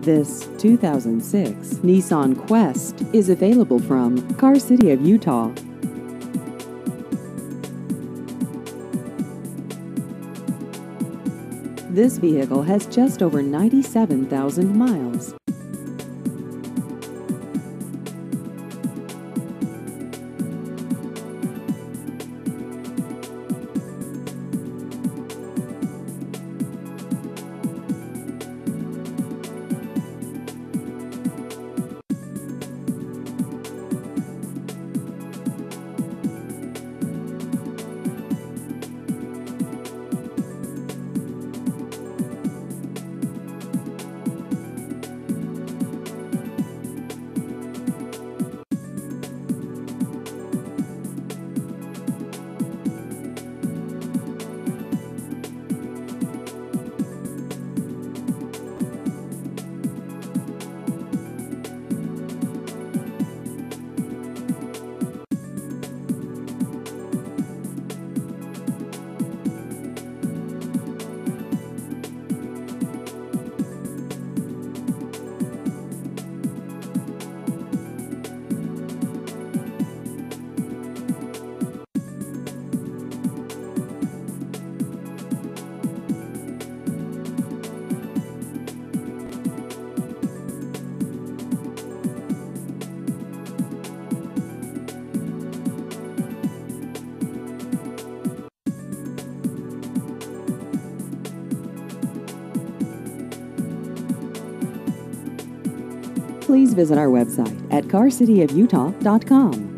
This 2006 Nissan Quest is available from Car City of Utah. This vehicle has just over 97,000 miles. Please visit our website at carcityofutah.com.